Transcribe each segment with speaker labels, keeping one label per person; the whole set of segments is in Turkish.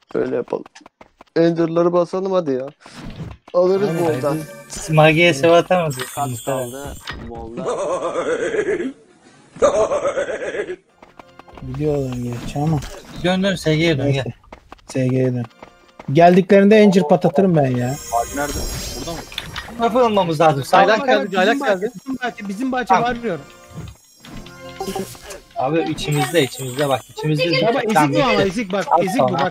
Speaker 1: Öyle yapalım. Ender'ları basalım hadi ya. Alırız
Speaker 2: Aynen,
Speaker 1: boldan.
Speaker 2: Siz Magi'ye sev atamazsınız.
Speaker 3: Kaç kaldı bolda?
Speaker 4: Biliyorlar gerçi ama.
Speaker 2: Dön SG'ye dön gel.
Speaker 4: Neyse. SG'ye dön. Geldiklerinde encir patlatırım ben ya.
Speaker 5: Nerede? Burada mı?
Speaker 2: Kafa olmamız lazım.
Speaker 1: Aylak
Speaker 2: Sağlam
Speaker 1: geldi,
Speaker 2: geldi.
Speaker 1: aylak geldi.
Speaker 4: Bizim bahçe
Speaker 2: Tamam.
Speaker 4: var diyorum.
Speaker 2: Abi içimizde bak. İçimizde.
Speaker 4: Baba ezik
Speaker 2: Tamam,
Speaker 4: bu ama
Speaker 2: bitti.
Speaker 4: ezik bak.
Speaker 2: Al
Speaker 4: Ezik bu
Speaker 2: sana.
Speaker 4: bak.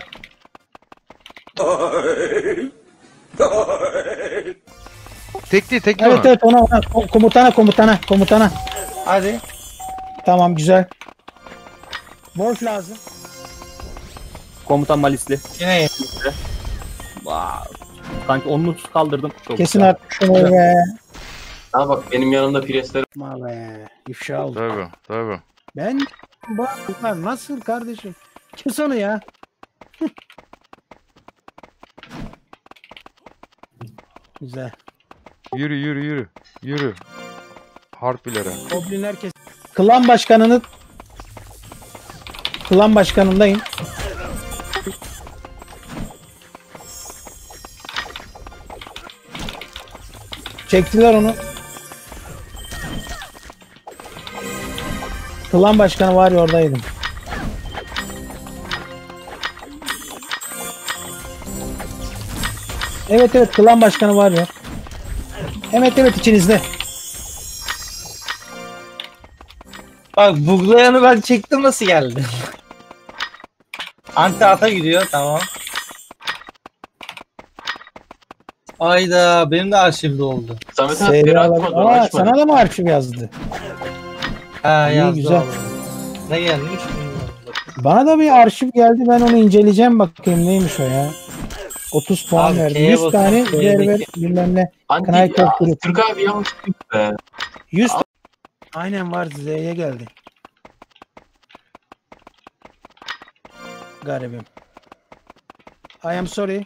Speaker 6: Tekli
Speaker 4: Evet evet ona komutana.
Speaker 2: Hadi.
Speaker 4: Tamam güzel. Wolf lazım.
Speaker 5: Komutan Malisli.
Speaker 2: Yine ye.
Speaker 5: Sanki onu kaldırdım. Çok
Speaker 4: Kesin
Speaker 5: güzel.
Speaker 4: artık şunu be.
Speaker 7: Ha bak benim yanımda presler.
Speaker 4: Ama be. İfşa oldu.
Speaker 6: Tabii.
Speaker 4: Ben bunlar nasıl kardeşim? Kes onu ya. Güzel.
Speaker 6: Yürü. Harfilere.
Speaker 4: Goblinler kes. Klan başkanındayım. Çektiler onu. Klan başkanı var ya oradaydım. Evet klan başkanı var ya. Evet içinizde.
Speaker 2: Bak buglayanı ben çektim nasıl geldi? Anti ata gidiyor tamam. Ayda benim de arşivde oldu.
Speaker 7: Samet abi biri açmadı onu açmadı.
Speaker 4: Sana da mı arşiv yazdı?
Speaker 2: Ha
Speaker 4: İyi,
Speaker 2: yazdı
Speaker 4: güzel.
Speaker 2: oldu. Ne gelmiş bilmiyorum.
Speaker 4: Bana da bir arşiv geldi. Ben onu inceleyeceğim bakayım neymiş o ya. 30 puan
Speaker 2: Abi,
Speaker 4: verdi.
Speaker 2: K'ye
Speaker 4: 100 tane
Speaker 2: bakın,
Speaker 4: Gerber
Speaker 2: K'deki.
Speaker 4: bilmem ne.
Speaker 7: Anti
Speaker 4: Kınay
Speaker 7: ya.
Speaker 4: Köprü.
Speaker 7: Türk abi yanlış değil be.
Speaker 4: 100 aynen var Z'ye geldi. Garibim. I am sorry.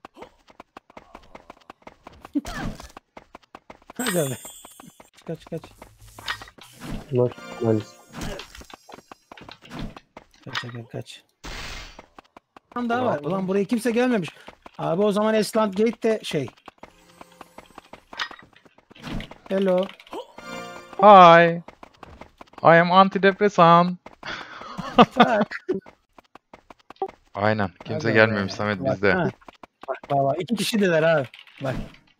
Speaker 4: Hadi abi. Kaç. Kaç. Tam daha var. Ulan buraya kimse gelmemiş. Abi o zaman Esland Gate de şey. Hello.
Speaker 6: Hi. I am antidepresan. Aynen. Kimse
Speaker 4: Hadi
Speaker 6: gelmemiş
Speaker 4: be.
Speaker 6: Samet
Speaker 4: Bak,
Speaker 6: bizde.
Speaker 4: ha. Bak. 2 kişidiler abi. Bak.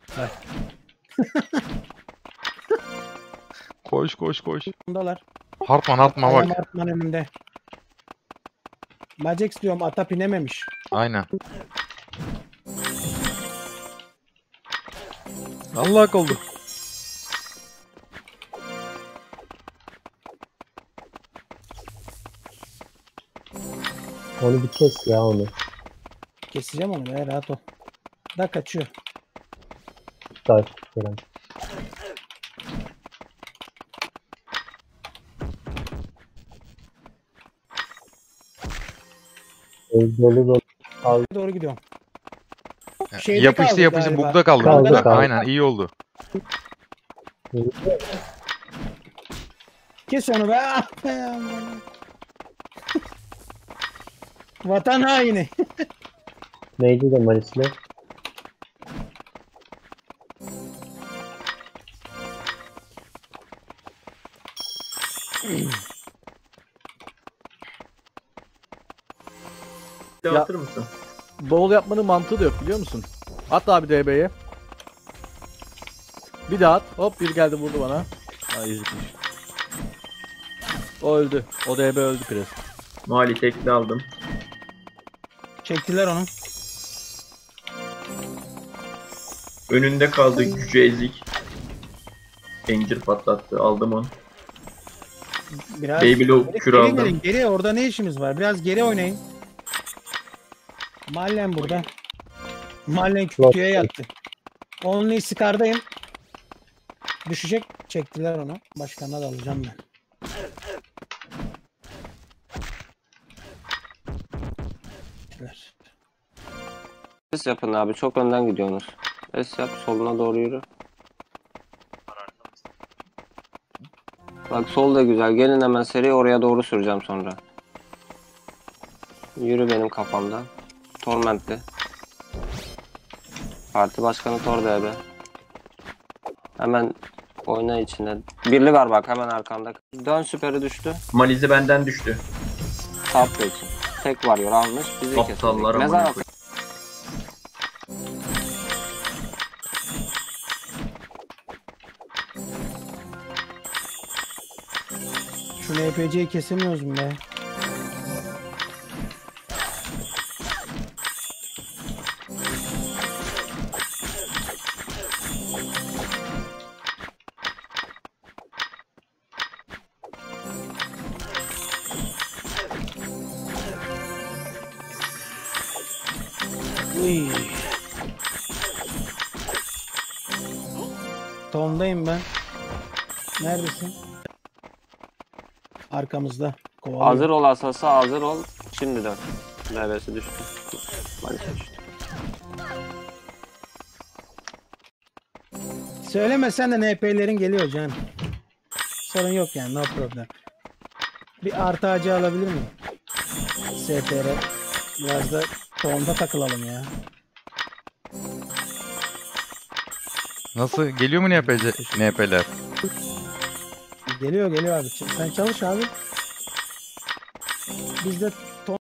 Speaker 6: Koş.
Speaker 4: Bundalar.
Speaker 6: Hartman
Speaker 4: Ayağım
Speaker 6: bak.
Speaker 4: Artman önümde. Macex diyorum ata binememiş.
Speaker 6: Aynen. Allah oldu.
Speaker 8: Onu bir kes ya onu.
Speaker 4: Keseceğim onu be rahat ol. Da kaçıyor.
Speaker 8: Daha Kerem. Dolu.
Speaker 4: Doğru gidiyorum.
Speaker 6: Yapıştı
Speaker 4: kaldık galiba.
Speaker 6: bugda kaldı.
Speaker 8: Kaldı,
Speaker 6: Bugda.
Speaker 8: kaldı.
Speaker 6: Aynen iyi oldu.
Speaker 4: Kes onu be. Ah be aman. Vatan haini.
Speaker 8: Neydi de Malisli?
Speaker 7: Atır mısın?
Speaker 1: Bol yapmanın mantığı da yok biliyor musun? At abi DB'ye. Bir daha at. Hop bir geldi vurdu bana. Ha ezikmiş. O öldü. O DB öldü pres.
Speaker 7: Mali tekli aldım.
Speaker 4: Çektiler onu.
Speaker 7: Önünde kaldı gücü ezik. Encir patlattı. Aldım onu.
Speaker 4: Biraz
Speaker 7: Baby Low kür
Speaker 4: geri
Speaker 7: aldım.
Speaker 4: gelin, geri orada ne işimiz var? Biraz geri oynayın. Mallen burada. Mallen kütüye yattı. Only Scar'dayım. Düşecek. Çektiler onu. Başkanına da alacağım ben. Çektiler.
Speaker 3: Ses yapın abi, çok önden gidiyorsunuz. Ses yap, soluna doğru yürü. Bak sol da güzel. Gelin hemen seri oraya doğru süreceğim sonra. Yürü benim kafamdan. Torment'li. Parti başkanı Tor DB. Hemen oyna içine. Birli var bak hemen arkanda. Dön süperi düştü.
Speaker 7: Malizi benden düştü.
Speaker 3: Saplı için. Tek var almış. Bizi
Speaker 7: Aptallar
Speaker 3: kesildik. Mezar
Speaker 7: amına
Speaker 3: at.
Speaker 7: koyayım.
Speaker 4: Şu NPC'yi kesemiyoruz mu be? Uy. Tom'dayım ben. Neredesin? Arkamızda. Kovalıyor.
Speaker 3: Hazır ol asası hazır ol. Şimdi dön. DB'si düştü. Maalesef düştü.
Speaker 4: Söylemesen de NP'lerin geliyor can. Sorun yok yani, no problem. Bir artı ağacı alabilir miyim? STR. Biraz da Tom'da takılalım ya.
Speaker 6: Nasıl? Geliyor mu NP'ler?
Speaker 4: Geliyor abi. Sen çalış abi. Biz de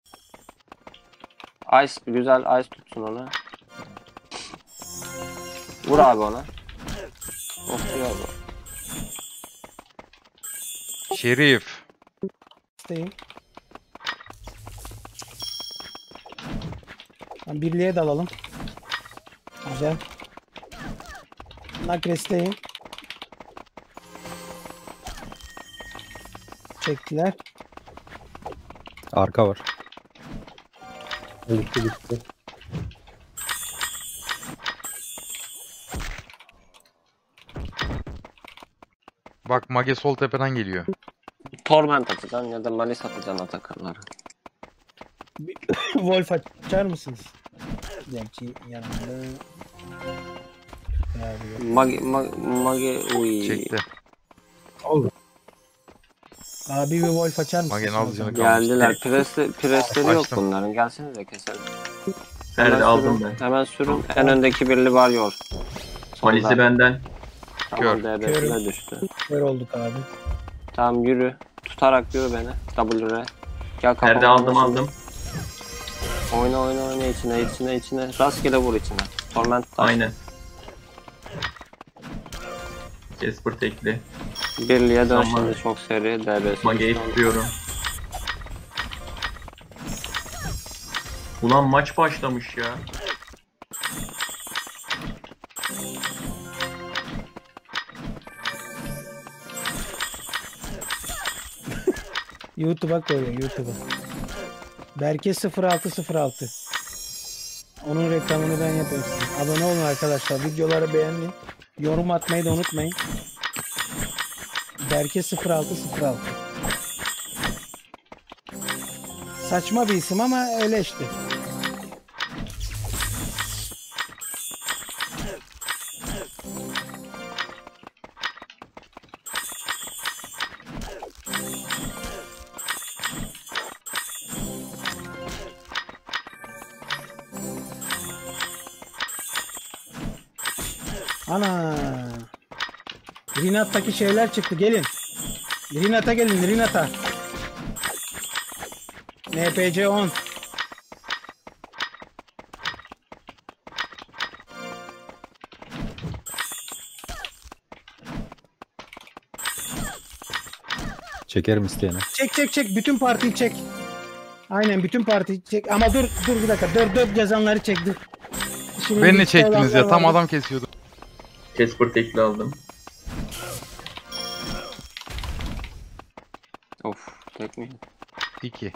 Speaker 3: Ice güzel ice tutsun onu. Vur abi ona. Of ya bu.
Speaker 6: Şerif.
Speaker 4: Tom'dayım. Birliğe dalalım. Güzel. Nakres'teyim. Çektiler.
Speaker 9: Arka var.
Speaker 8: Bitti.
Speaker 6: Bak Mage sol tepeden geliyor.
Speaker 3: Torment atacaksın ya da Malis atacaksın Atakanlara.
Speaker 4: Wolf açar mısınız? Gerçi yanımda.
Speaker 3: Mage uy.
Speaker 6: Çekti.
Speaker 4: Abi bir Wolf açar mısınız?
Speaker 6: Mage'nin az canı kalmış.
Speaker 3: Geldiler. Presleri yok
Speaker 6: Açtım.
Speaker 3: bunların. Gelsenize keselim.
Speaker 7: Nerede aldım
Speaker 3: sürün,
Speaker 7: ben.
Speaker 3: Hemen sürün. En öndeki birli var yor.
Speaker 7: Malizi benden.
Speaker 3: Tamam
Speaker 6: Kör.
Speaker 3: DB'sine düştü.
Speaker 4: Kör olduk abi.
Speaker 3: Tamam yürü. Tutarak yürü beni. WR. Gel
Speaker 7: Nerede aldım.
Speaker 3: Oyna içine. Rastgele vur içine. Torment taş.
Speaker 7: Aynen. Casper tekli.
Speaker 3: Birliğe dön
Speaker 7: Tamam.
Speaker 3: şimdi çok seri. DB'si
Speaker 7: Mage'yi
Speaker 3: düştü.
Speaker 7: tutuyorum. Ulan maç başlamış ya.
Speaker 4: YouTube'a koyuyor YouTube'a. Berke 0606. Onun reklamını ben yapayım size. Abone olun arkadaşlar. Videoları beğenin. Yorum atmayı da unutmayın. Berke 0606. Saçma bir isim ama öyle işte. Ana. Rinat'taki şeyler çıktı. Gelin. Rinat'a gelin. Rinat'a. NPC 10.
Speaker 9: Çekerim isteyene.
Speaker 4: Çek. Bütün partiyi çek. Aynen bütün partiyi çek. Ama dur bir dakika. Dört yazanları çek dur. Şimdi
Speaker 6: Beni ne
Speaker 4: liste
Speaker 6: çektiniz ya?
Speaker 4: olanlar
Speaker 6: Tam
Speaker 4: vardı.
Speaker 6: adam kesiyordum.
Speaker 7: Casper tekli aldım.
Speaker 3: Of tek mi?
Speaker 6: 2.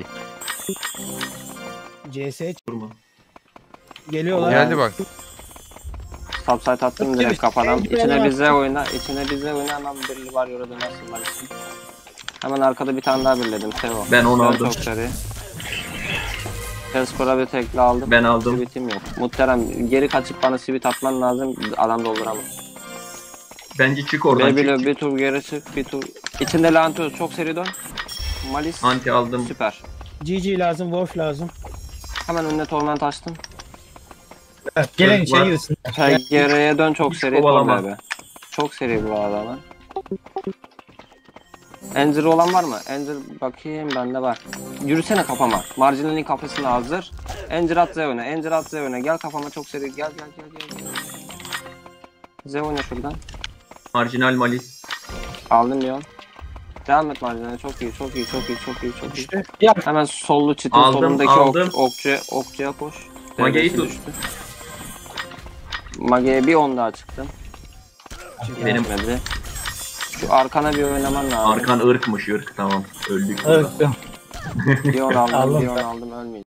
Speaker 4: CS
Speaker 7: Durma.
Speaker 4: geliyorlar.
Speaker 6: Geldi bak.
Speaker 3: Subsite attım
Speaker 4: Tabii,
Speaker 3: direkt kafadan.
Speaker 4: tabii,
Speaker 3: İçine
Speaker 4: tabii.
Speaker 3: bize oyna. Hemen birli var yola dönersin Malis'in. Hemen arkada bir tane daha birledim. Sevo.
Speaker 7: Ben onu
Speaker 3: Dön
Speaker 7: aldım.
Speaker 3: Çok seri. Casper'a bir tekli aldım.
Speaker 7: Ben aldım.
Speaker 3: Sivit'im yok. Muhterem geri kaçıp bana sivit atman lazım. Adam dolduramam.
Speaker 7: Bence çık oradan.
Speaker 3: Bebilo
Speaker 7: Çık.
Speaker 3: bir tur geri çık. Bir tur. İçinde Lantios çok seri dön. Malis.
Speaker 7: Anti aldım.
Speaker 3: Süper.
Speaker 4: GG lazım. Wolf lazım.
Speaker 3: Hemen önüne torment açtım.
Speaker 2: Gelin
Speaker 7: Var.
Speaker 2: içeri girsin.
Speaker 3: PGR'ye dön çok
Speaker 7: Hiç
Speaker 3: seri
Speaker 7: kovalama.
Speaker 3: torbe. Çok seri bu arada. Ender olan var mı? Ender bakayım bende var. Yürüsene kafama. Marjinalin kafasına hazır. Ender at Zeon'a. Ender at Zeon'a. Gel kafama çok seri. Gel. Zeon'a şuradan.
Speaker 7: Marjinal Malis.
Speaker 3: Aldım Leon. Devam et Marjinal'e. Çok iyi.
Speaker 2: İşte. Ya
Speaker 3: Hemen sollu çitin
Speaker 7: Aldım,
Speaker 3: solundaki
Speaker 7: aldım.
Speaker 3: okçuya koş.
Speaker 7: Mage'yi
Speaker 3: Devlesi
Speaker 7: tut.
Speaker 3: düştü. Mage'ye bir 10 daha çıktım.
Speaker 7: Benim
Speaker 3: Geçmedi. Şu arkana bir oynaman lazım.
Speaker 7: arkan ırkmış ırk tamam. Öldük burada.
Speaker 2: evet.
Speaker 3: Bir 10 aldım,
Speaker 2: Aldım.
Speaker 3: bir 10 aldım ölmeyeceğim.